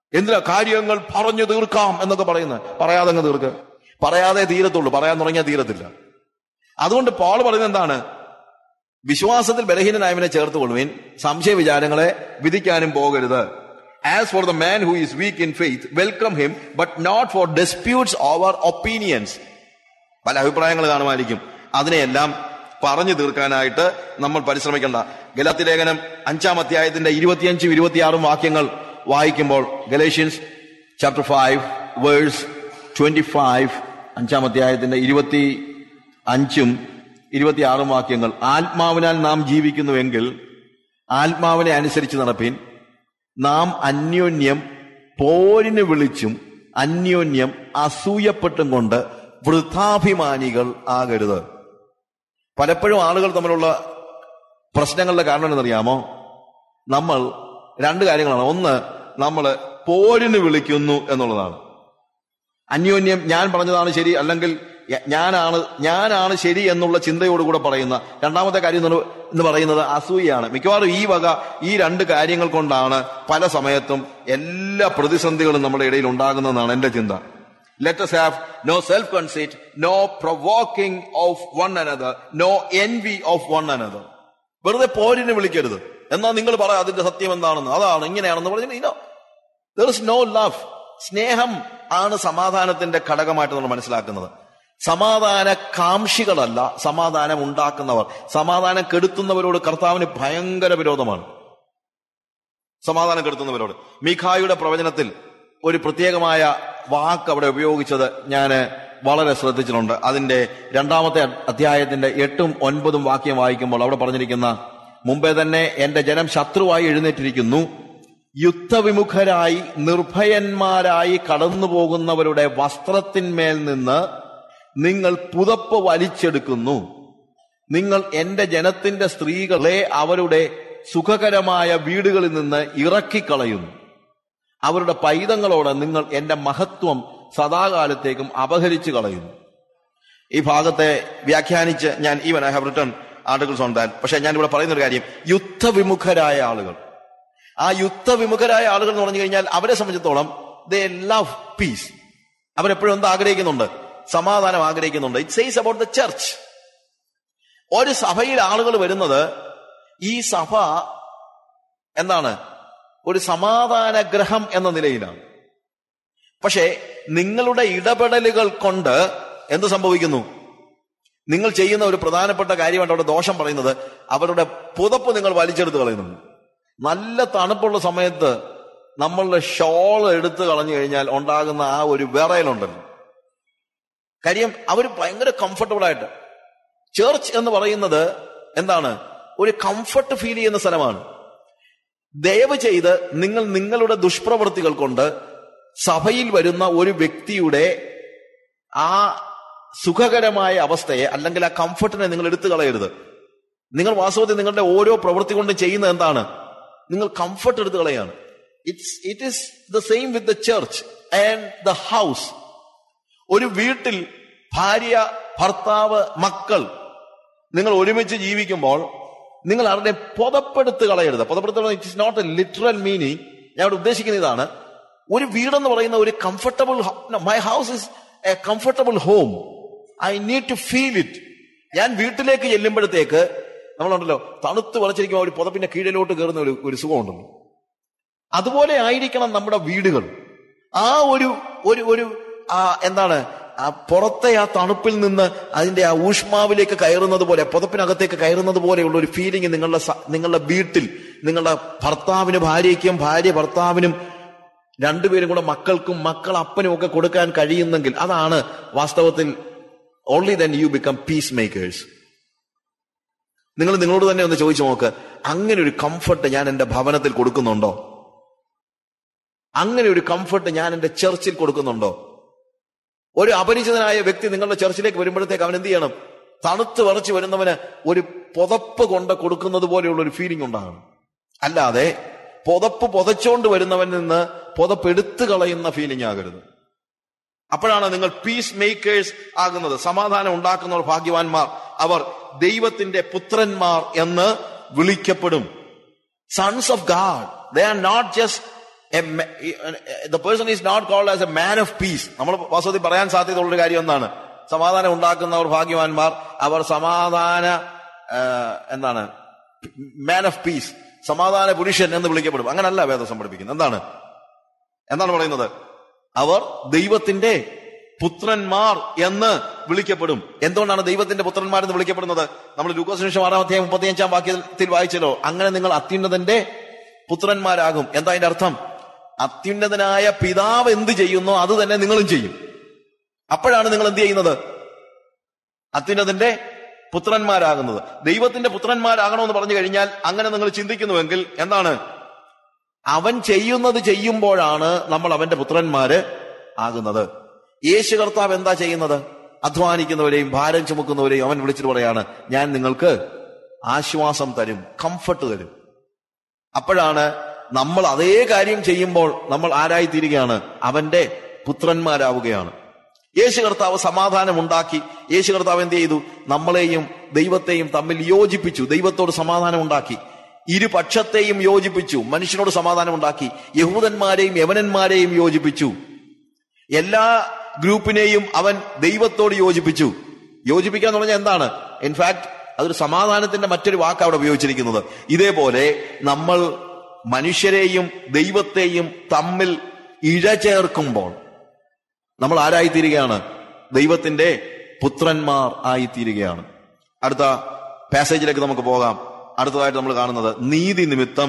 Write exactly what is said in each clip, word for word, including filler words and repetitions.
എന്തിനാ കാര്യങ്ങൾ പറഞ്ഞു തീർക്കാം എന്നൊക്കെ പറയുന്നത്? പറയാതെ അങ്ങ് തീർക്ക്. പറയാതെ തീരത്തുള്ളൂ, പറയാൻ തുടങ്ങിയാൽ തീരത്തില്ല. അതുകൊണ്ട് പോൾ പറയുന്നത് എന്താണ്? വിശ്വാസത്തിൽ ബലഹീനനായവനെ ചേർത്ത് കൊള്ളുവിൻ, സംശയ വിചാരങ്ങളെ വിധിക്കാനും പോകരുത്. As for the man who is weak in faith, welcome him, but not for disputes over opinions. പല അഭിപ്രായങ്ങൾ കാണുമായിരിക്കും, അതിനെയെല്ലാം പറഞ്ഞു തീർക്കാനായിട്ട് നമ്മൾ പരിശ്രമിക്കേണ്ട. ഗലാത്യ ലേഖനം അഞ്ചാം അധ്യായത്തിന്റെ ഇരുപത്തിയഞ്ചും ഇരുപത്തിയാറും വാക്യങ്ങൾ വായിക്കുമ്പോൾ, Galatians chapter five verse twenty five, അഞ്ചാം അധ്യായത്തിന്റെ ഇരുപത്തി അഞ്ചും ഇരുപത്തിയാറും വാക്യങ്ങൾ, ആത്മാവിനാൽ നാം ജീവിക്കുന്നുവെങ്കിൽ ആത്മാവിനെ അനുസരിച്ച് നടപ്പിൻ. നാം അന്യോന്യം പോരിന് വിളിച്ചും അന്യോന്യം അസൂയപ്പെട്ടും കൊണ്ട് വൃഥാഭിമാനികൾ ആകരുത്. പലപ്പോഴും ആളുകൾ തമ്മിലുള്ള പ്രശ്നങ്ങളുടെ കാരണം എന്നറിയാമോ? നമ്മൾ രണ്ട് കാര്യങ്ങളാണ്. ഒന്ന്, നമ്മൾ പോരിന് വിളിക്കുന്നു എന്നുള്ളതാണ്. അന്യോന്യം ഞാൻ പറഞ്ഞതാണ് ശരി, അല്ലെങ്കിൽ ഞാനാണ് ഞാനാണ് ശരി എന്നുള്ള ചിന്തയോടുകൂടെ പറയുന്ന രണ്ടാമത്തെ കാര്യം എന്ന് പറയുന്നത് അസൂയയാണ്. മിക്കവാറും ഈ വക ഈ രണ്ട് കാര്യങ്ങൾ കൊണ്ടാണ് പല സമയത്തും എല്ലാ പ്രതിസന്ധികളും നമ്മുടെ ഇടയിൽ ഉണ്ടാകുന്നതെന്നാണ് എന്റെ ചിന്ത. Let us have no self-conceit, no provoking of one another, no envy of one another. വെറുതെ പോരിന് വിളിക്കരുത്. എന്നാൽ നിങ്ങൾ പറ അതിന്റെ സത്യം എന്താണെന്ന്, അതാണ് ഇങ്ങനെയാണെന്ന് പറഞ്ഞു. There is no love. സ്നേഹം ആണ് സമാധാനത്തിന്റെ ഘടകമായിട്ട് നമ്മൾ മനസ്സിലാക്കുന്നത്. സമാധാന കാംക്ഷികളല്ല സമാധാനം ഉണ്ടാക്കുന്നവർ. സമാധാനം കെടുത്തുന്നവരോട് കർത്താവിന് ഭയങ്കര വിരോധമാണ്. സമാധാനം കെടുത്തുന്നവരോട് മീഖായുടെ പ്രവചനത്തിൽ ഒരു പ്രത്യേകമായ വാക്ക് അവിടെ ഉപയോഗിച്ചത് ഞാൻ വളരെ ശ്രദ്ധിച്ചിട്ടുണ്ട്. അതിന്റെ രണ്ടാമത്തെ അധ്യായത്തിന്റെ എട്ടും ഒൻപതും വാക്യം വായിക്കുമ്പോൾ അവിടെ പറഞ്ഞിരിക്കുന്ന, മുമ്പേ തന്നെ എന്റെ ജനം ശത്രുവായി എഴുന്നേറ്റിരിക്കുന്നു, യുദ്ധവിമുഖരായി നിർഭയന്മാരായി കടന്നു പോകുന്നവരുടെ വസ്ത്രത്തിന്മേൽ നിന്ന് നിങ്ങൾ പുതപ്പ് വലിച്ചെടുക്കുന്നു. നിങ്ങൾ എന്റെ ജനത്തിന്റെ സ്ത്രീകളെ അവരുടെ സുഖകരമായ വീടുകളിൽ നിന്ന് ഇറക്കിക്കളയുന്നു. അവരുടെ പൈതങ്ങളോട് നിങ്ങൾ എന്റെ മഹത്വം സദാകാലത്തേക്കും അപഹരിച്ചു കളയുന്നു. ഈ ഭാഗത്തെ വ്യാഖ്യാനിച്ച് ഞാൻ even I have written articles on that. പക്ഷെ ഞാൻ ഇവിടെ പറയുന്ന ഒരു കാര്യം, യുദ്ധവിമുഖരായ ആളുകൾ, ആ യുദ്ധവിമുഖരായ ആളുകൾ എന്ന് പറഞ്ഞു കഴിഞ്ഞാൽ അവരെ സംബന്ധിച്ചിടത്തോളം ദേ ലവ് പീസ്. അവരെപ്പോഴും എന്താ ആഗ്രഹിക്കുന്നുണ്ട്? സമാധാനം ആഗ്രഹിക്കുന്നുണ്ട്. It says about the church. ഒരു സഭയിൽ ആളുകൾ വരുന്നത് ഈ സഭ എന്താണ്? ഒരു സമാധാന ഗ്രഹം എന്ന നിലയിലാണ്. പക്ഷേ നിങ്ങളുടെ ഇടപെടലുകൾ കൊണ്ട് എന്ത് സംഭവിക്കുന്നു? നിങ്ങൾ ചെയ്യുന്ന ഒരു പ്രധാനപ്പെട്ട കാര്യമാണ് അവിടെ ദോഷം പറയുന്നത്, അവരുടെ പുതപ്പ് നിങ്ങൾ വലിച്ചെടുത്ത് കളയുന്നുണ്ട്. നല്ല തണുപ്പുള്ള സമയത്ത് നമ്മളുടെ ഷോൾ എടുത്ത് കളഞ്ഞു കഴിഞ്ഞാൽ ഉണ്ടാകുന്ന ആ ഒരു വിറയലുണ്ടല്ലോ. കാര്യം അവർ ഭയങ്കര കംഫർട്ടബിൾ ആയിട്ട്. ചേർച്ച് എന്ന് പറയുന്നത് എന്താണ്? ഒരു കംഫർട്ട് ഫീൽ ചെയ്യുന്ന സ്ഥലമാണ്. ദയവ് ചെയ്ത് നിങ്ങൾ നിങ്ങളുടെ ദുഷ്പ്രവൃത്തികൾ കൊണ്ട് സഭയിൽ വരുന്ന ഒരു വ്യക്തിയുടെ ആ സുഖകരമായ അവസ്ഥയെ അല്ലെങ്കിൽ ആ കംഫർട്ടിനെ നിങ്ങൾ എടുത്തു കളയരുത്. നിങ്ങൾ വാസ്തവത്തിൽ നിങ്ങളുടെ ഓരോ പ്രവൃത്തി കൊണ്ടും ചെയ്യുന്നത് എന്താണ്? നിങ്ങൾ കംഫർട്ട് എടുത്തു കളയാണ്. It's it is the same with the church and the house. ഒരു വീട്ടിൽ ഭാര്യ, ഭർത്താവ്, മക്കൾ നിങ്ങൾ ഒരുമിച്ച് ജീവിക്കുമ്പോൾ നിങ്ങൾ ആരുടെ പുതപ്പെടുത്ത് കളയരുത്. പുതപ്പെടുത്ത് it is not a literal meaning. ഞാൻ ഇവിടെ ഉദ്ദേശിക്കുന്ന ഇതാണ്, ഒരു വീടെന്ന് പറയുന്ന ഒരു comfortable, my house is a comfortable home. I need to feel it. ഞാൻ വീട്ടിലേക്ക് ചെല്ലുമ്പോഴത്തേക്ക് നമ്മളുണ്ടല്ലോ തണുത്ത് വിളച്ചിരിക്കുമ്പോൾ ഒരു പുതപ്പിന്റെ കീഴിലോട്ട് കയറുന്ന ഒരു ഒരു സുഖമുണ്ടല്ലോ. അതുപോലെ ആയിരിക്കണം നമ്മുടെ വീടുകൾ. ആ ഒരു ഒരു ഒരു ആ എന്താണ് ആ പുറത്തെ ആ തണുപ്പിൽ നിന്ന് അതിന്റെ ആ ഊഷ്മാവിലേക്ക് കയറുന്നത് പോലെ, പുതപ്പിനകത്തേക്ക് കയറുന്നത് പോലെയുള്ള ഒരു ഫീലിംഗ് നിങ്ങളുടെ നിങ്ങളുടെ വീട്ടിൽ നിങ്ങളുടെ ഭർത്താവിന് ഭാര്യയ്ക്കും ഭാര്യ ഭർത്താവിനും രണ്ടുപേരും കൂടെ മക്കൾക്കും മക്കൾ അപ്പനും ഒക്കെ കൊടുക്കാൻ കഴിയുന്നെങ്കിൽ അതാണ് വാസ്തവത്തിൽ only then you become peace makers. നിങ്ങൾ നിങ്ങളോട് തന്നെ ഒന്ന് ചോദിച്ചു നോക്ക്, അങ്ങനെ ഒരു കംഫർട്ട് ഞാൻ എന്റെ ഭവനത്തിൽ കൊടുക്കുന്നുണ്ടോ? അങ്ങനെ ഒരു കംഫർട്ട് ഞാൻ എന്റെ ചർച്ചിൽ കൊടുക്കുന്നുണ്ടോ? ഒരു അപരിചിതനായ വ്യക്തി നിങ്ങളുടെ ചർച്ചിലേക്ക് വരുമ്പോഴത്തേക്ക് അവൻ എന്ത് ചെയ്യണം? തണുത്ത് വിറച്ച് വരുന്നവന് ഒരു പുതപ്പ് കൊണ്ട് കൊടുക്കുന്നത് പോലെയുള്ള ഒരു ഫീലിംഗ് ഉണ്ടാകണം. അല്ലാതെ പുതപ്പ് പുതച്ചോണ്ട് വരുന്നവനിൽ നിന്ന് പുതപ്പ് എടുത്തു കളയുന്ന ഫീലിംഗ് ആകരുത്. അപ്പോഴാണ് നിങ്ങൾ പീസ് മേക്കേഴ്സ് ആകുന്നത്. സമാധാനം ഉണ്ടാക്കുന്നവർ ഭാഗ്യവാന്മാർ, അവർ ദൈവത്തിന്റെ പുത്രന്മാർ എന്ന് വിളിക്കപ്പെടും. Sons of God. They are not just the person is not called as a man of peace. നമ്മൾ വാസ്തവത്തിൽ പറയാൻ സാധ്യതയുള്ളൊരു കാര്യം എന്താണ്? സമാധാനം ഉണ്ടാക്കുന്നവർ ഭാഗ്യവാന്മാർ, അവർ സമാധാന എന്താണ് മാൻ ഓഫ് പീസ്, സമാധാന പുരുഷൻ എന്ന് വിളിക്കപ്പെടും. അങ്ങനല്ല വേദം പഠിപ്പിക്കുന്നത്. എന്താണ് എന്താണ് പറയുന്നത്? അവർ ദൈവത്തിന്റെ പുത്രന്മാർ എന്ന് വിളിക്കപ്പെടും. എന്തുകൊണ്ടാണ് ദൈവത്തിന്റെ പുത്രന്മാർ എന്ന് വിളിക്കപ്പെടുന്നത്? നമ്മൾ ലൂക്കോസ് സുവിശേഷം ആറാം അധ്യായം മുപ്പത്തിയഞ്ചാം വാക്യത്തിൽ വായിച്ചല്ലോ, അങ്ങനെ നിങ്ങൾ അത്യുന്നതന്റെ പുത്രന്മാരാകും. എന്താ അതിന്റെ അർത്ഥം? അത്യുന്നതനായ പിതാവ് എന്ത് ചെയ്യുന്നോ അത് തന്നെ നിങ്ങളും ചെയ്യും. അപ്പോഴാണ് നിങ്ങൾ എന്ത് ചെയ്യുന്നത്? അത്യുന്നതന്റെ പുത്രന്മാരാകുന്നത്. ദൈവത്തിന്റെ പുത്രന്മാരാകണമെന്ന് പറഞ്ഞു കഴിഞ്ഞാൽ അങ്ങനെ നിങ്ങൾ ചിന്തിക്കുന്നുവെങ്കിൽ എന്താണ്? അവൻ ചെയ്യുന്നത് ചെയ്യുമ്പോഴാണ് നമ്മൾ അവന്റെ പുത്രന്മാര് ആകുന്നത്. യേശു കർത്താവ് എന്താ ചെയ്യുന്നത്? അധ്വാനിക്കുന്നവരെയും ഭാരം ചുമക്കുന്നവരെയും അവൻ വിളിച്ചിട്ട് പറയാണ്, ഞാൻ നിങ്ങൾക്ക് ആശ്വാസം തരും, കംഫർട്ട് തരും. അപ്പോഴാണ് നമ്മൾ അതേ കാര്യം ചെയ്യുമ്പോൾ നമ്മൾ ആരായിത്തീരുകയാണ്? അവന്റെ പുത്രന്മാരാവുകയാണ്. യേശു കർത്താവ് സമാധാനം ഉണ്ടാക്കി. യേശു കർത്താവ് എന്ത് ചെയ്തു? നമ്മളെയും ദൈവത്തെയും തമ്മിൽ യോജിപ്പിച്ചു. ദൈവത്തോട് സമാധാനം ഉണ്ടാക്കി. ഇരുപക്ഷത്തെയും യോജിപ്പിച്ചു. മനുഷ്യനോട് സമാധാനം ഉണ്ടാക്കി. യഹൂദന്മാരെയും യവനന്മാരെയും യോജിപ്പിച്ചു. എല്ലാ ഗ്രൂപ്പിനെയും അവൻ ദൈവത്തോട് യോജിപ്പിച്ചു. യോജിപ്പിക്കുക എന്ന് പറഞ്ഞാൽ എന്താണ്? ഇൻഫാക്ട് അതൊരു സമാധാനത്തിന്റെ മറ്റൊരു വാക്ക് അവിടെ ഉപയോഗിച്ചിരിക്കുന്നത്. ഇതേപോലെ നമ്മൾ മനുഷ്യരെയും ദൈവത്തെയും തമ്മിൽ ഇഴചേർക്കുമ്പോൾ നമ്മൾ ആരായിത്തീരുകയാണ്? ദൈവത്തിന്റെ പുത്രന്മാർ ആയിത്തീരുകയാണ്. അടുത്ത പാസേജിലേക്ക് നമുക്ക് പോകാം. അടുത്തതായിട്ട് നമ്മൾ കാണുന്നത്, നീതി നിമിത്തം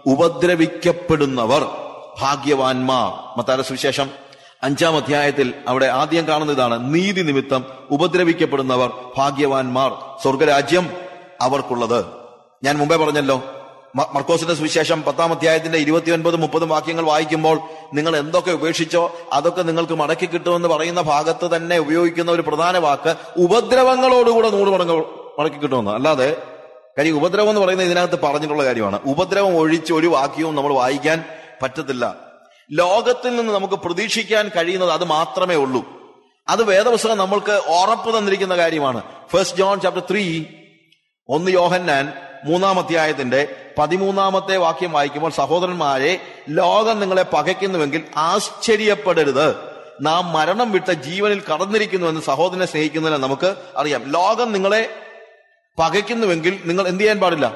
ഉപദ്രവിക്കപ്പെടുന്നവർ ഭാഗ്യവാന്മാർ. മത്തായിയുടെ സുവിശേഷം അഞ്ചാം അധ്യായത്തിൽ അവിടെ ആദ്യം കാണുന്ന ഇതാണ്, നീതി നിമിത്തം ഉപദ്രവിക്കപ്പെടുന്നവർ ഭാഗ്യവാന്മാർ, സ്വർഗരാജ്യം അവർക്കുള്ളത്. ഞാൻ മുമ്പേ പറഞ്ഞല്ലോ, മർക്കോസിന്റെ സുവിശേഷം പത്താം അധ്യായത്തിന്റെ ഇരുപത്തിയൊൻപതും മുപ്പതും വാക്യങ്ങൾ വായിക്കുമ്പോൾ നിങ്ങൾ എന്തൊക്കെ ഉപേക്ഷിച്ചോ അതൊക്കെ നിങ്ങൾക്ക് മടക്കി കിട്ടുമെന്ന് പറയുന്ന ഭാഗത്ത് തന്നെ ഉപയോഗിക്കുന്ന ഒരു പ്രധാന വാക്ക് ഉപദ്രവങ്ങളോടുകൂടെ നൂറ് മടങ്ങ് മടക്കി കിട്ടുമെന്ന്. അല്ലാതെ കാര്യം ഉപദ്രവം എന്ന് പറയുന്നത് ഇതിനകത്ത് പറഞ്ഞിട്ടുള്ള കാര്യമാണ്. ഉപദ്രവം ഒഴിച്ച് ഒരു വാക്യവും നമ്മൾ വായിക്കാൻ പറ്റത്തില്ല. ലോകത്തിൽ നിന്ന് നമുക്ക് പ്രതീക്ഷിക്കാൻ കഴിയുന്നത് അത് മാത്രമേ ഉള്ളൂ. അത് വേദപുസ്തകം നമ്മൾക്ക് ഉറപ്പ് തന്നിരിക്കുന്ന കാര്യമാണ്. ഫസ്റ്റ് ജോൺ ചാപ്റ്റർ ത്രീ, ഒന്ന് യോഹന്നാൻ മൂന്നാം അധ്യായത്തിന്റെ പതിമൂന്നാമത്തെ വാക്യം വായിക്കുമ്പോൾ, സഹോദരന്മാരെ, ലോകം നിങ്ങളെ പകയ്ക്കുന്നുവെങ്കിൽ ആശ്ചര്യപ്പെടരുത്, നാം മരണം വിട്ട ജീവനിൽ കടന്നിരിക്കുന്നുവെന്ന് സഹോദരനെ സ്നേഹിക്കുന്നതിന് നമുക്ക് അറിയാം. ലോകം നിങ്ങളെ പകയ്ക്കുന്നുവെങ്കിൽ നിങ്ങൾ എന്ത് ചെയ്യാൻ പാടില്ല?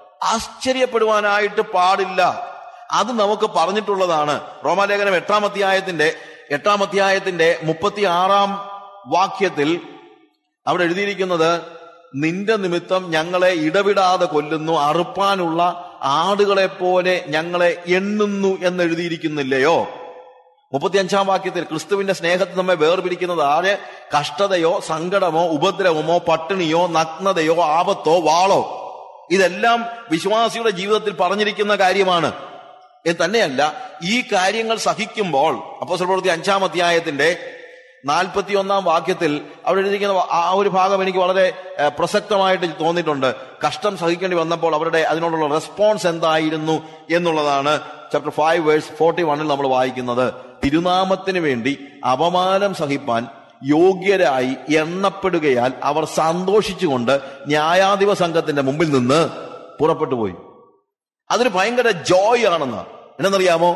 ആശ്ചര്യപ്പെടുവാനായിട്ട് പാടില്ല. അത് നമുക്ക് പറഞ്ഞിട്ടുള്ളതാണ്. റോമാലേഖനം എട്ടാം അധ്യായത്തിന്റെ എട്ടാം അധ്യായത്തിന്റെ മുപ്പത്തി ആറാം വാക്യത്തിൽ അവിടെ എഴുതിയിരിക്കുന്നത്, നിന്റെ നിമിത്തം ഞങ്ങളെ ഇടവിടാതെ കൊല്ലുന്നു, അറുപ്പാനുള്ള ആടുകളെ പോലെ ഞങ്ങളെ എണ്ണുന്നു എന്ന് എഴുതിയിരിക്കുന്നില്ലയോ? മുപ്പത്തിയഞ്ചാം വാക്യത്തിൽ ക്രിസ്തുവിന്റെ സ്നേഹത്തിൽ നമ്മെ വേർപിരിക്കുന്നത് ആര്? കഷ്ടതയോ സങ്കടമോ ഉപദ്രവമോ പട്ടിണിയോ നഗ്നതയോ ആപത്തോ വാളോ. ഇതെല്ലാം വിശ്വാസിയുടെ ജീവിതത്തിൽ പറഞ്ഞിരിക്കുന്ന കാര്യമാണ്. ഇത് തന്നെയല്ല, ഈ കാര്യങ്ങൾ സഹിക്കുമ്പോൾ അപ്പോസ്തല പ്രവൃത്തി അഞ്ചാം അധ്യായത്തിന്റെ നാൽപ്പത്തി ഒന്നാം വാക്യത്തിൽ അവിടെ എഴുതിയിരിക്കുന്ന ആ ഒരു ഭാഗം എനിക്ക് വളരെ പ്രസക്തമായിട്ട് തോന്നിയിട്ടുണ്ട്. കഷ്ടം സഹിക്കേണ്ടി വന്നപ്പോൾ അവരുടെ അതിനോടുള്ള റെസ്പോൺസ് എന്തായിരുന്നു എന്നുള്ളതാണ് ചാപ്റ്റർ ഫൈവ് വേഴ്സ് ഫോർട്ടി വണ്ണിൽ നമ്മൾ വായിക്കുന്നത്. തിരുനാമത്തിന് വേണ്ടി അപമാനം സഹിപ്പാൻ യോഗ്യരായി എണ്ണപ്പെടുകയാൽ അവർ സന്തോഷിച്ചുകൊണ്ട് ന്യായാധിപ സംഘത്തിന്റെ മുമ്പിൽ നിന്ന് പുറപ്പെട്ടു പോയി. അതൊരു ഭയങ്കര ജോയ് ആണെന്ന്. എന്നറിയാമോ?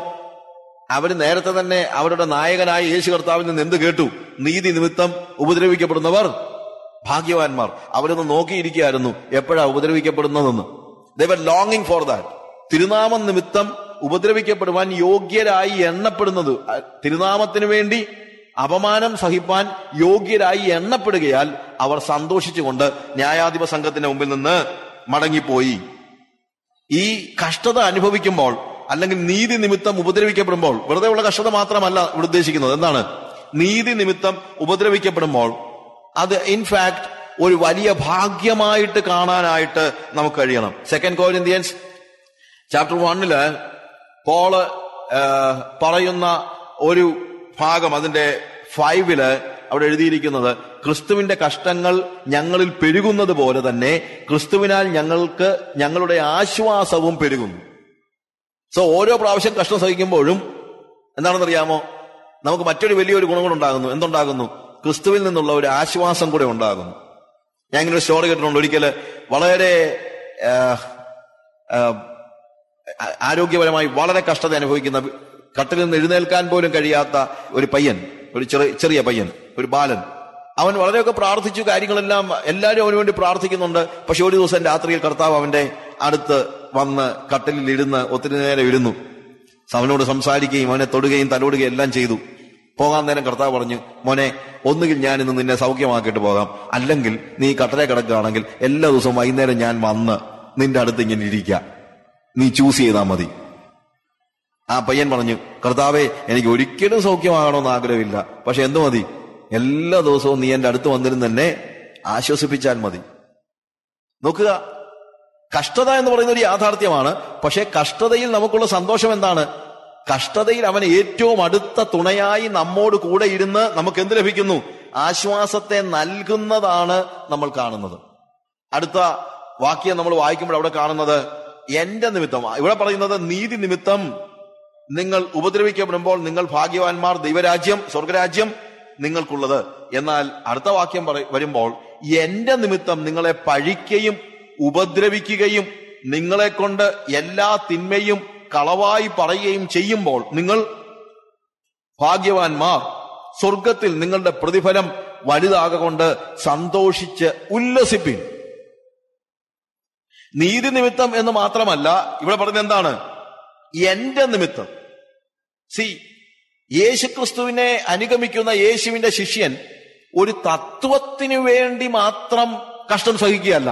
അവര് നേരത്തെ തന്നെ അവരുടെ നായകനായ യേശു കർത്താവിൽ നിന്ന് എന്ത് കേട്ടു? നീതി നിമിത്തം ഉപദ്രവിക്കപ്പെടുന്നവർ ഭാഗ്യവാന്മാർ. അവരൊന്ന് നോക്കിയിരിക്കുകയായിരുന്നു എപ്പോഴാ ഉപദ്രവിക്കപ്പെടുന്നതെന്ന്. ദേ വർ ലോങ്ങിങ് ഫോർ ദാറ്റ്. തിരുനാമം നിമിത്തം ഉപദ്രവിക്കപ്പെടുവാൻ യോഗ്യരായി എണ്ണപ്പെടുന്നത്, തിരുനാമത്തിന് വേണ്ടി അപമാനം സഹിപ്പാൻ യോഗ്യരായി എണ്ണപ്പെടുകയാൽ അവർ സന്തോഷിച്ചുകൊണ്ട് ന്യായാധിപ സംഘത്തിന്റെ മുമ്പിൽ നിന്ന് മടങ്ങിപ്പോയി. ഈ കഷ്ടത അനുഭവിക്കുമ്പോൾ അല്ലെങ്കിൽ നീതി നിമിത്തം ഉപദ്രവിക്കപ്പെടുമ്പോൾ, വെറുതെ ഉള്ള കഷ്ടത മാത്രമല്ല ഇവിടെ ഉദ്ദേശിക്കുന്നത്. എന്താണ്? നീതി നിമിത്തം ഉപദ്രവിക്കപ്പെടുമ്പോൾ അത് ഇൻഫാക്ട് ഒരു വലിയ ഭാഗ്യമായിട്ട് കാണാനായിട്ട് നമുക്ക് കഴിയണം. സെക്കൻഡ് കൊരിന്ത്യൻസ് ചാപ്റ്റർ വണ്ണില് പോള് പറയുന്ന ഒരു ഭാഗം, അതിന്റെ ഫൈവില് അവിടെ എഴുതിയിരിക്കുന്നത്, ക്രിസ്തുവിന്റെ കഷ്ടങ്ങൾ ഞങ്ങളിൽ പെരുകുന്നത് പോലെ തന്നെ ക്രിസ്തുവിനാൽ ഞങ്ങൾക്ക് ഞങ്ങളുടെ ആശ്വാസവും പെരുകുന്നു. സോ ഓരോ പ്രാവശ്യം കഷ്ടം സഹിക്കുമ്പോഴും എന്താണെന്നറിയാമോ, നമുക്ക് മറ്റൊരു വലിയൊരു ഗുണം കൂടെ ഉണ്ടാകുന്നു. എന്തുണ്ടാകുന്നു? ക്രിസ്തുവിൽ നിന്നുള്ള ഒരു ആശ്വാസം കൂടെ ഉണ്ടാകുന്നു. ഞാൻ ഇങ്ങനെ ഒരു സ്റ്റോറി കേട്ടിട്ടുണ്ട്. ഒരിക്കല് വളരെ ആരോഗ്യപരമായി വളരെ കഷ്ടത അനുഭവിക്കുന്ന കട്ടിൽ നിന്ന് എഴുന്നേൽക്കാൻ പോലും കഴിയാത്ത ഒരു പയ്യൻ, ഒരു ചെറിയ ചെറിയ പയ്യൻ, ഒരു ബാലൻ. അവൻ വളരെയൊക്കെ പ്രാർത്ഥിച്ചു, കാര്യങ്ങളെല്ലാം എല്ലാവരും അവന് വേണ്ടി പ്രാർത്ഥിക്കുന്നുണ്ട്. പക്ഷെ ഒരു ദിവസം രാത്രിയിൽ കർത്താവ് അവന്റെ അടുത്ത് വന്ന് കട്ടിലിൽ ഇരുന്ന് ഒത്തിരി നേരം ഇരുന്നു. അവനോട് സംസാരിക്കുകയും അവനെ തൊടുകയും തലോടുകയും എല്ലാം ചെയ്തു. പോകാൻ നേരം കർത്താവ് പറഞ്ഞു, മോനെ, ഒന്നുകിൽ ഞാൻ ഇന്ന് നിന്നെ സൗഖ്യമാക്കിയിട്ട് പോകാം, അല്ലെങ്കിൽ നീ കട്ടലെ കിടക്കുകയാണെങ്കിൽ എല്ലാ ദിവസവും വൈകുന്നേരം ഞാൻ വന്ന് നിന്റെ അടുത്ത് ഇങ്ങനെ ഇരിക്കാം, നീ ചൂസ് ചെയ്താൽ മതി. ആ പയ്യൻ പറഞ്ഞു, കർത്താവേ, എനിക്ക് ഒരിക്കലും സൗഖ്യമാകണമെന്ന് ആഗ്രഹമില്ല, പക്ഷെ എന്തു മതി, എല്ലാ ദിവസവും നീ എന്റെ അടുത്ത് വന്നിരുന്ന് എന്നെ ആശ്വസിപ്പിച്ചാൽ മതി. നോക്കുക, കഷ്ടത എന്ന് പറയുന്ന ഒരു യാഥാർത്ഥ്യമാണ്. പക്ഷെ കഷ്ടതയിൽ നമുക്കുള്ള സന്തോഷം എന്താണ്? കഷ്ടതയിൽ അവൻ ഏറ്റവും അടുത്ത തുണയായി നമ്മോട് കൂടെ ഇരുന്ന് നമുക്ക് എന്ത് ലഭിക്കുന്നു? ആശ്വാസത്തെ നൽകുന്നതാണ് നമ്മൾ കാണുന്നത്. അടുത്ത വാക്യം നമ്മൾ വായിക്കുമ്പോൾ അവിടെ കാണുന്നത് എന്റെ നിമിത്തം, ഇവിടെ പറയുന്നത് നീതി നിമിത്തം നിങ്ങൾ ഉപദ്രവിക്കപ്പെടുമ്പോൾ നിങ്ങൾ ഭാഗ്യവാന്മാർ, ദൈവരാജ്യം, സ്വർഗരാജ്യം നിങ്ങൾക്കുള്ളത്. എന്നാൽ അടുത്ത വാക്യം വരുമ്പോൾ എന്റെ നിമിത്തം നിങ്ങളെ പഴിക്കുകയും ഉപദ്രവിക്കുകയും നിങ്ങളെ കൊണ്ട് എല്ലാ തിന്മയും കളവായി പറയുകയും ചെയ്യുമ്പോൾ നിങ്ങൾ ഭാഗ്യവാന്മാർ, സ്വർഗത്തിൽ നിങ്ങളുടെ പ്രതിഫലം വലുതാകൊണ്ട് സന്തോഷിച്ച് ഉല്ലസിപ്പിൻ. നീതി നിമിത്തം എന്ന് മാത്രമല്ല, ഇവിടെ പറയുന്നത് എന്താണ്? എന്റെ നിമിത്തം. സി, യേശുക്രിസ്തുവിനെ അനുഗമിക്കുന്ന യേശുവിന്റെ ശിഷ്യൻ ഒരു തത്വത്തിന് വേണ്ടി മാത്രം കഷ്ടം സഹിക്കുകയല്ല.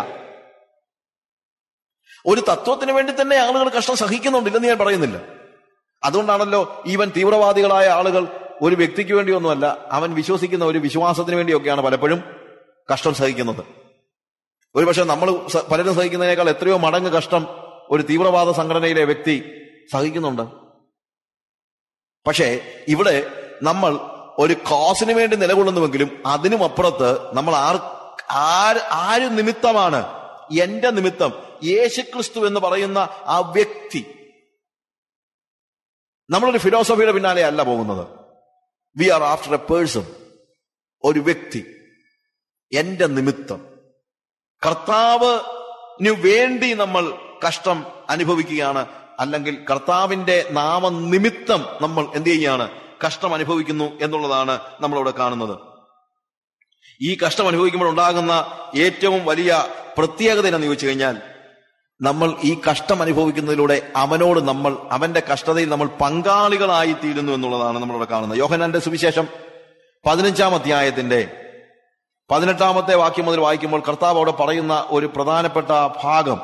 ഒരു തത്വത്തിന് വേണ്ടി തന്നെ ആളുകൾ കഷ്ടം സഹിക്കുന്നുണ്ടില്ലെന്ന് ഞാൻ പറയുന്നില്ല. അതുകൊണ്ടാണല്ലോ ഈവൻ തീവ്രവാദികളായ ആളുകൾ ഒരു വ്യക്തിക്ക് വേണ്ടിയൊന്നുമല്ല, അവൻ വിശ്വസിക്കുന്ന ഒരു വിശ്വാസത്തിന് വേണ്ടിയൊക്കെയാണ് പലപ്പോഴും കഷ്ടം സഹിക്കുന്നത്. ഒരുപക്ഷെ നമ്മൾ പലരും സഹിക്കുന്നതിനേക്കാൾ എത്രയോ മടങ്ങ് കഷ്ടം ഒരു തീവ്രവാദ സംഘടനയിലെ വ്യക്തി സഹിക്കുന്നുണ്ട്. പക്ഷേ ഇവിടെ നമ്മൾ ഒരു കോസിന് വേണ്ടി നിലകൊള്ളുന്നുവെങ്കിലും അതിനും അപ്പുറത്ത് നമ്മൾ ആർ ആര് ആര് നിമിത്തമാണ്? എന്റെ നിമിത്തം. യേശുക്രിസ്തു എന്ന് പറയുന്ന ആ വ്യക്തി. നമ്മളൊരു ഫിലോസഫിയുടെ പിന്നാലെ അല്ല പോകുന്നത്. We are after a person, ഒരു വ്യക്തി. എന്റെ നിമിത്തം, കർത്താവിന് വേണ്ടി നമ്മൾ കഷ്ടം അനുഭവിക്കുകയാണ്. അല്ലെങ്കിൽ കർത്താവിന്റെ നാമനിമിത്തം നമ്മൾ എന്ത് ചെയ്യുകയാണ്? കഷ്ടം അനുഭവിക്കുന്നു എന്നുള്ളതാണ് നമ്മളവിടെ കാണുന്നത്. ഈ കഷ്ടം അനുഭവിക്കുമ്പോൾ ഉണ്ടാകുന്ന ഏറ്റവും വലിയ പ്രത്യേകത എന്ന് ചോദിച്ചു കഴിഞ്ഞാൽ, നമ്മൾ ഈ കഷ്ടം അനുഭവിക്കുന്നതിലൂടെ അവനോട് നമ്മൾ അവന്റെ കഷ്ടതയിൽ നമ്മൾ പങ്കാളികളായി തീരുന്നു എന്നുള്ളതാണ് നമ്മളവിടെ കാണുന്നത്. യോഹന്നാന്റെ സുവിശേഷം പതിനഞ്ചാം അധ്യായത്തിന്റെ പതിനെട്ടാമത്തെ വാക്യം മുതൽ വായിക്കുമ്പോൾ കർത്താവ് അവിടെ പറയുന്ന ഒരു പ്രധാനപ്പെട്ട ഭാഗം,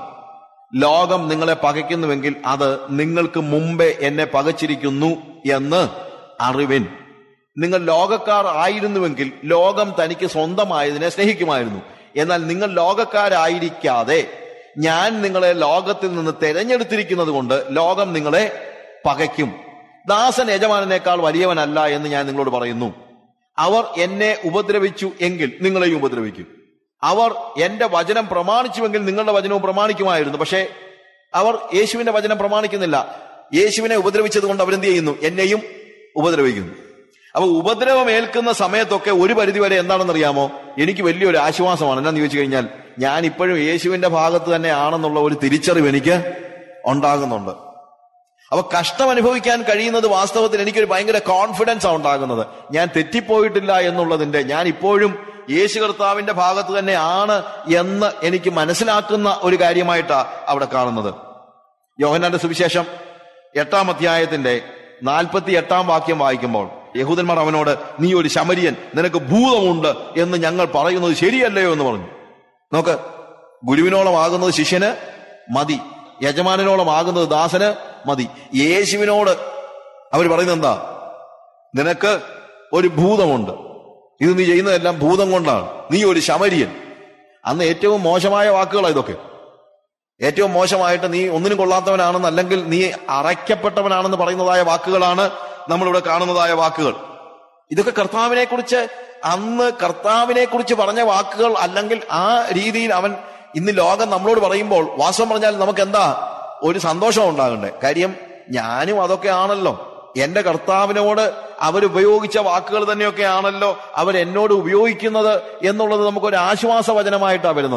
ലോകം നിങ്ങളെ പകയ്ക്കുന്നുവെങ്കിൽ അത് നിങ്ങൾക്ക് മുമ്പേ എന്നെ പകച്ചിരിക്കുന്നു എന്ന് അറിവിൻ. നിങ്ങൾ ലോകക്കാർ ആയിരുന്നുവെങ്കിൽ ലോകം തനിക്ക് സ്വന്തമായതിനെ സ്നേഹിക്കുമായിരുന്നു. എന്നാൽ നിങ്ങൾ ലോകക്കാരായിരിക്കാതെ ഞാൻ നിങ്ങളെ ലോകത്തിൽ നിന്ന് തെരഞ്ഞെടുത്തിരിക്കുന്നത് കൊണ്ട് ലോകം നിങ്ങളെ പകയ്ക്കും. ദാസൻ യജമാനനേക്കാൾ വലിയവനല്ല എന്ന് ഞാൻ നിങ്ങളോട് പറയുന്നു. അവർ എന്നെ ഉപദ്രവിച്ചു എങ്കിൽ നിങ്ങളെയും ഉപദ്രവിക്കും. അവർ എന്റെ വചനം പ്രമാണിച്ചുവെങ്കിൽ നിങ്ങളുടെ വചനവും പ്രമാണിക്കുമായിരുന്നു. പക്ഷേ അവർ യേശുവിന്റെ വചനം പ്രമാണിക്കുന്നില്ല. യേശുവിനെ ഉപദ്രവിച്ചത് കൊണ്ട് അവരെന്ത് ചെയ്യുന്നു? എന്നെയും ഉപദ്രവിക്കുന്നു. അപ്പൊ ഉപദ്രവം ഏൽക്കുന്ന സമയത്തൊക്കെ ഒരു പരിധിവരെ എന്താണെന്നറിയാമോ? എനിക്ക് വലിയൊരു ആശ്വാസമാണ്. എന്നാന്ന് ചോദിച്ചു കഴിഞ്ഞാൽ, ഞാൻ ഇപ്പോഴും യേശുവിന്റെ ഭാഗത്ത് തന്നെ ആണെന്നുള്ള ഒരു തിരിച്ചറിവ് എനിക്ക് ഉണ്ടാകുന്നുണ്ട്. അപ്പൊ കഷ്ടം അനുഭവിക്കാൻ കഴിയുന്നത് വാസ്തവത്തിൽ എനിക്കൊരു ഭയങ്കര കോൺഫിഡൻസ് ആണ് ഉണ്ടാകുന്നത്. ഞാൻ തെറ്റിപ്പോയിട്ടില്ല എന്നുള്ളതിന്റെ, ഞാൻ ഇപ്പോഴും യേശു കർത്താവിന്റെ ഭാഗത്ത് തന്നെ ആണ് എന്ന് എനിക്ക് മനസ്സിലാക്കുന്ന ഒരു കാര്യമായിട്ടാണ് അവിടെ കാണുന്നത്. യോഹന്നാന്റെ സുവിശേഷം എട്ടാം അധ്യായത്തിന്റെ നാൽപ്പത്തി എട്ടാം വാക്യം വായിക്കുമ്പോൾ യഹൂദന്മാർ അവനോട്, നീ ഒരു ശമരിയൻ, നിനക്ക് ഭൂതമുണ്ട് എന്ന് ഞങ്ങൾ പറയുന്നത് ശരിയല്ലയോ എന്ന് പറഞ്ഞു. നോക്ക്, ഗുരുവിനോളം ആകുന്നത് ശിഷ്യന് മതി, യജമാനോളം ആകുന്നത് ദാസന് മതി. യേശുവിനോട് അവർ പറയുന്നത് എന്താ? നിനക്ക് ഒരു ഭൂതമുണ്ട്, ഇത് നീ ചെയ്യുന്നതെല്ലാം ഭൂതം കൊണ്ടാണ്, നീ ഒരു ശമരിയൻ. അന്ന് ഏറ്റവും മോശമായ വാക്കുകളാണ് ഇതൊക്കെ. ഏറ്റവും മോശമായിട്ട് നീ ഒന്നിനും കൊള്ളാത്തവനാണെന്ന്, അല്ലെങ്കിൽ നീ അറയ്ക്കപ്പെട്ടവനാണെന്ന് പറയുന്നതായ വാക്കുകളാണ് നമ്മളിവിടെ കാണുന്നതായ വാക്കുകൾ. ഇതൊക്കെ കർത്താവിനെ കുറിച്ച്, അന്ന് കർത്താവിനെ കുറിച്ച് പറഞ്ഞ വാക്കുകൾ. അല്ലെങ്കിൽ ആ രീതിയിൽ അവൻ ഇന്ന് ലോകം നമ്മളോട് പറയുമ്പോൾ വാസ്തവം പറഞ്ഞാൽ നമുക്ക് എന്താ ഒരു സന്തോഷം ഉണ്ടാകണ്ടേ? കാര്യം ഞാനും അതൊക്കെ ആണല്ലോ. എന്റെ കർത്താവിനോട് അവരുപയോഗിച്ച വാക്കുകൾ തന്നെയൊക്കെ ആണല്ലോ അവരെന്നോട് ഉപയോഗിക്കുന്നത് എന്നുള്ളത് നമുക്കൊരു ആശ്വാസ വചനമായിട്ടാണ് വരുന്നത്.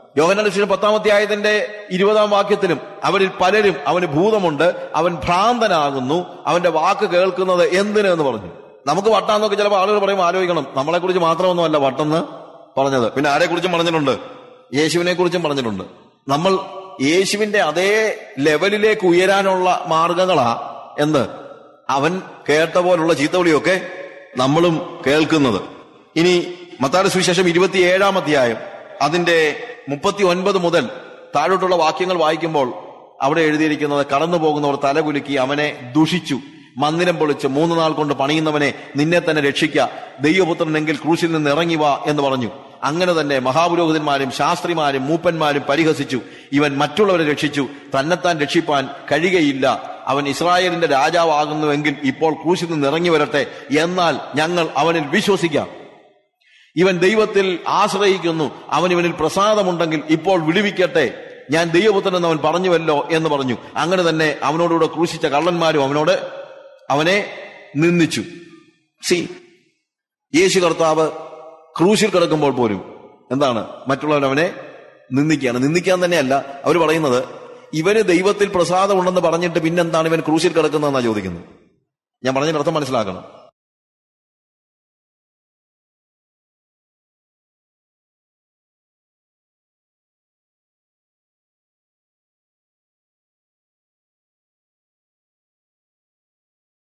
യോഹന്നാന്റെ സുവിശേഷം പത്താം അധ്യായത്തിന്റെ ഇരുപതാം വാക്യത്തിലും അവരിൽ പലരും അവന് ഭൂതമുണ്ട്, അവൻ ഭ്രാന്തനാകുന്നു, അവന്റെ വാക്ക് കേൾക്കുന്നത് എന്തിന് എന്ന് പറഞ്ഞു. നമുക്ക് വട്ടാന്നൊക്കെ ചിലപ്പോൾ ആളുകൾ പറയും, ആലോചിക്കണം, നമ്മളെ കുറിച്ച് മാത്രമൊന്നുമല്ല വട്ടെന്ന് പറഞ്ഞത്. പിന്നെ ആരെ കുറിച്ചും പറഞ്ഞിട്ടുണ്ട്? യേശുവിനെ കുറിച്ചും പറഞ്ഞിട്ടുണ്ട്. നമ്മൾ യേശുവിന്റെ അതേ ലെവലിലേക്ക് ഉയരാനുള്ള മാർഗങ്ങളാ എന്ന് അവൻ കേട്ട പോലുള്ള ചീത്തവിളിയൊക്കെ നമ്മളും കേൾക്കുന്നത്. ഇനി മത്തായിയുടെ സുവിശേഷം ഇരുപത്തിയേഴാം അധ്യായം അതിന്റെ മുപ്പത്തി ഒൻപത് മുതൽ താഴോട്ടുള്ള വാക്യങ്ങൾ വായിക്കുമ്പോൾ അവിടെ എഴുതിയിരിക്കുന്നത്, കടന്നു പോകുന്നവർ തലകുലുക്കി അവനെ ദുഷിച്ചു, മന്ദിരം പൊളിച്ച് മൂന്ന് നാൾ കൊണ്ട് പണിയുന്നവനെ നിന്നെ തന്നെ രക്ഷിക്ക, ദൈവപുത്രനെങ്കിൽ ക്രൂശിൽ നിന്ന് ഇറങ്ങി വാ എന്ന് പറഞ്ഞു. അങ്ങനെ തന്നെ മഹാപുരോഹിതന്മാരും ശാസ്ത്രിമാരും മൂപ്പന്മാരും പരിഹസിച്ചു. ഇവൻ മറ്റുള്ളവരെ രക്ഷിച്ചു, തന്നെത്താൻ രക്ഷിപ്പാൻ കഴിയുകയില്ല. അവൻ ഇസ്രായേലിന്റെ രാജാവാകുന്നുവെങ്കിൽ ഇപ്പോൾ ക്രൂശിൽ നിന്ന് ഇറങ്ങി വരട്ടെ, എന്നാൽ ഞങ്ങൾ അവനിൽ വിശ്വസിക്കാം. ഇവൻ ദൈവത്തിൽ ആശ്രയിക്കുന്നു, അവൻ ഇവനിൽ പ്രസാദമുണ്ടെങ്കിൽ ഇപ്പോൾ വിടുവിക്കട്ടെ, ഞാൻ ദൈവപുത്രൻ എന്ന് അവൻ പറഞ്ഞുവല്ലോ എന്ന് പറഞ്ഞു. അങ്ങനെ തന്നെ അവനോടുകൂടെ ക്രൂശിച്ച കള്ളന്മാരും അവനോട് അവനെ നിന്ദിച്ചു. സി യേശു കർത്താവ് ക്രൂശിൽ കിടക്കുമ്പോൾ പോലും എന്താണ്, മറ്റുള്ളവൻ അവനെ നിന്ദിക്കുകയാണ്. നിന്ദിക്കാൻ തന്നെയല്ല, അവർ പറയുന്നത് ഇവന് ദൈവത്തിൽ പ്രസാദമുണ്ടെന്ന് പറഞ്ഞിട്ട് പിന്നെന്താണ് ഇവൻ ക്രൂശിൽ കിടക്കുന്നതെന്നാണ് ചോദിക്കുന്നത്. ഞാൻ പറഞ്ഞതിന് അർത്ഥം മനസ്സിലാക്കണം.